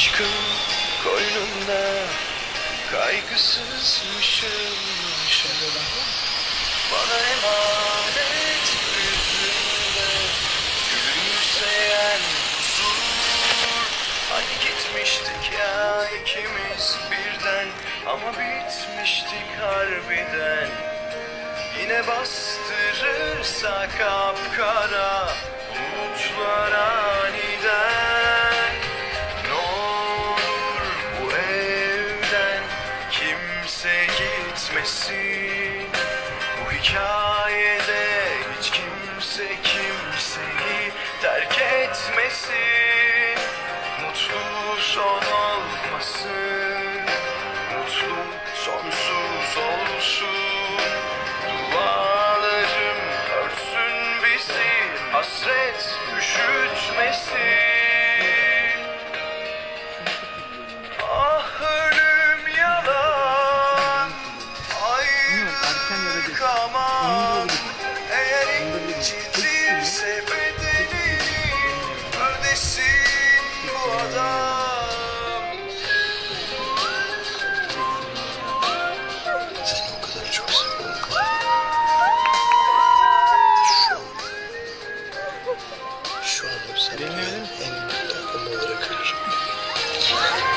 Aşkın koynunda kaygısızmışım. Bana emanet yüzünde gülümseyen huzur. Hani gitmiştik ya ikimiz birden, ama bitmiştik harbiden. Yine bastırırsa kapkara umutlar aniden. Ne olur bu evden kimse gitmesin. Bu hikayede hiç kimse kimseyi terk etmesin. Mutlu son olmasın, mutlu sonsuz olsun. Dualarım örsün bizi, hasret üşütmesin. Ah ölüm yalan, ayrılık aman. Eğer incitirse bedelini ödesin bu adam. Seni o kadar çok seviyorum ki şu an hep senin en büyük takımı olarak görürüm.